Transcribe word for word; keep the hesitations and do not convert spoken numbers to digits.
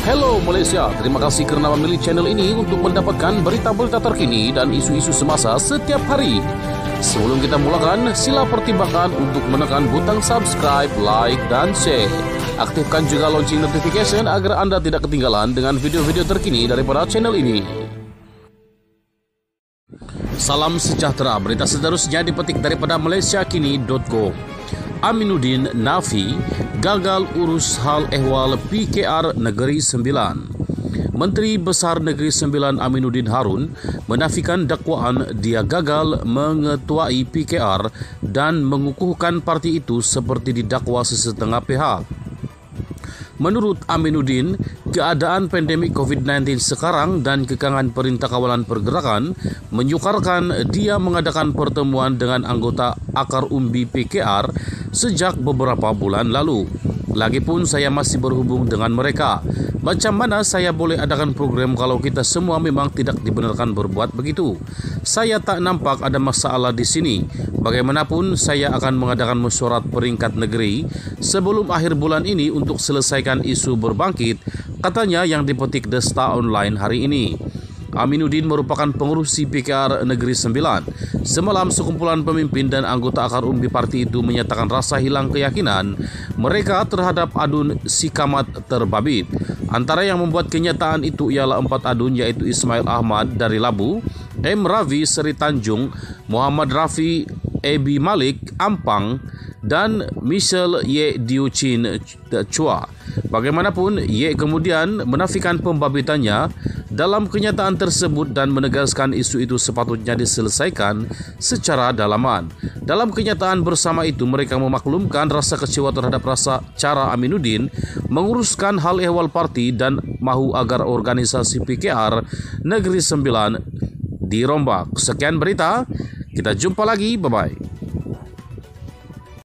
Hello Malaysia, terima kasih kerana memilih channel ini untuk mendapatkan berita-berita terkini dan isu-isu semasa setiap hari. Sebelum kita mulakan, sila pertimbangkan untuk menekan butang subscribe, like dan share. Aktifkan juga lonceng notification agar anda tidak ketinggalan dengan video-video terkini daripada channel ini. Salam sejahtera, berita seterusnya dipetik daripada malaysiakini dot com. Aminuddin Nafi gagal urus hal ehwal P K R Negeri Sembilan. Menteri Besar Negeri Sembilan Aminuddin Harun menafikan dakwaan dia gagal mengetuai P K R dan mengukuhkan parti itu seperti didakwa sesetengah pihak. Menurut Aminuddin, keadaan pandemik COVID sembilan belas sekarang dan kekangan Perintah Kawalan Pergerakan menyukarkan dia mengadakan pertemuan dengan anggota akar umbi P K R sejak beberapa bulan lalu. Lagipun saya masih berhubung dengan mereka. Macam mana saya boleh adakan program kalau kita semua memang tidak dibenarkan berbuat begitu? Saya tak nampak ada masalah di sini. Bagaimanapun saya akan mengadakan mesyuarat peringkat negeri sebelum akhir bulan ini untuk selesaikan isu berbangkit, katanya yang dipetik The Star Online hari ini. Aminuddin merupakan pengurusi P K R Negeri Sembilan. Semalam sekumpulan pemimpin dan anggota akar umbi parti itu menyatakan rasa hilang keyakinan mereka terhadap adun si Kamat terbabit. Antara yang membuat kenyataan itu ialah empat adun, yaitu Ismail Ahmad dari Labu, M. Ravi Seri Tanjung, Muhammad Rafi Ebi Malik Ampang dan Michelle Ye Diuchin Chua. Bagaimanapun, Ye kemudian menafikan pembabitannya dalam kenyataan tersebut dan menegaskan isu itu sepatutnya diselesaikan secara dalaman. Dalam kenyataan bersama itu, mereka memaklumkan rasa kecewa terhadap rasa cara Aminuddin menguruskan hal ehwal parti dan mahu agar organisasi P K R Negeri Sembilan dirombak. Sekian berita, kita jumpa lagi, bye-bye.